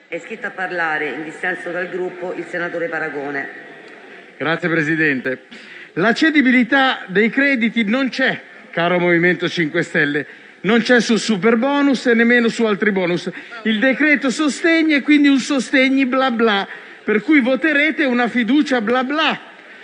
È iscritto a parlare, in dissenso dal gruppo, il senatore Paragone. Grazie Presidente. La cedibilità dei crediti non c'è, caro Movimento 5 Stelle. Non c'è sul superbonus e nemmeno su altri bonus. Il decreto sostegni è quindi un sostegni bla bla, per cui voterete una fiducia bla bla.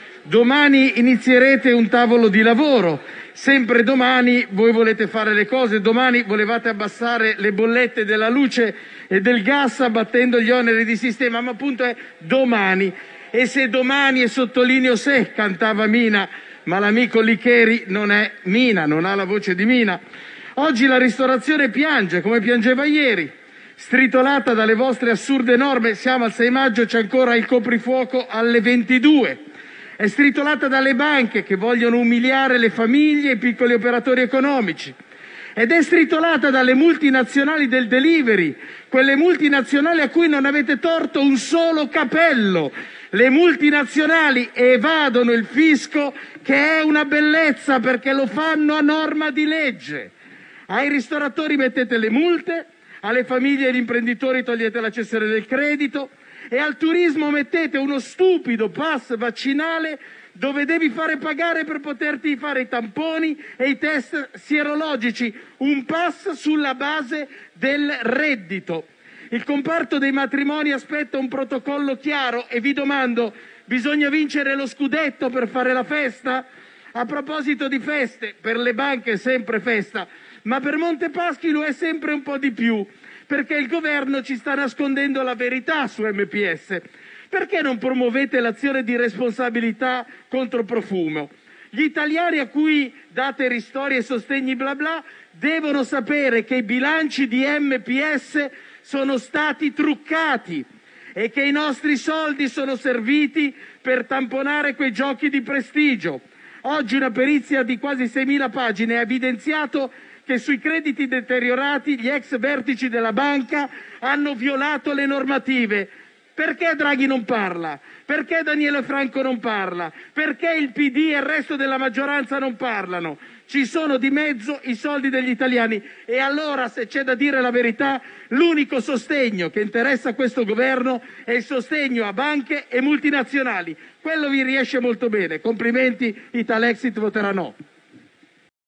Domani inizierete un tavolo di lavoro. Sempre domani voi volete fare le cose. Domani volevate abbassare le bollette della luce e del gas abbattendo gli oneri di sistema, ma appunto è domani. E se domani, e sottolineo se, cantava Mina, ma l'amico Licheri non è Mina, non ha la voce di Mina. Oggi la ristorazione piange, come piangeva ieri, stritolata dalle vostre assurde norme. Siamo al 6 maggio, c'è ancora il coprifuoco alle 22. È stritolata dalle banche che vogliono umiliare le famiglie e i piccoli operatori economici. Ed è stritolata dalle multinazionali del delivery, quelle multinazionali a cui non avete torto un solo capello. Le multinazionali evadono il fisco, che è una bellezza perché lo fanno a norma di legge. Ai ristoratori mettete le multe, alle famiglie e agli imprenditori togliete la cessione del credito e al turismo mettete uno stupido pass vaccinale dove devi fare pagare per poterti fare i tamponi e i test sierologici, un pass sulla base del reddito. Il comparto dei matrimoni aspetta un protocollo chiaro e vi domando: bisogna vincere lo scudetto per fare la festa? A proposito di feste, per le banche è sempre festa, ma per Montepaschi lo è sempre un po' di più, perché il governo ci sta nascondendo la verità su MPS. Perché non promuovete l'azione di responsabilità contro Profumo? Gli italiani a cui date ristori e sostegni bla bla devono sapere che i bilanci di MPS sono stati truccati e che i nostri soldi sono serviti per tamponare quei giochi di prestigio. Oggi una perizia di quasi 6.000 pagine ha evidenziato che sui crediti deteriorati gli ex vertici della banca hanno violato le normative. Perché Draghi non parla? Perché Daniele Franco non parla? Perché il PD e il resto della maggioranza non parlano? Ci sono di mezzo i soldi degli italiani e allora, se c'è da dire la verità, l'unico sostegno che interessa a questo governo è il sostegno a banche e multinazionali. Quello vi riesce molto bene. Complimenti, Italexit voterà no.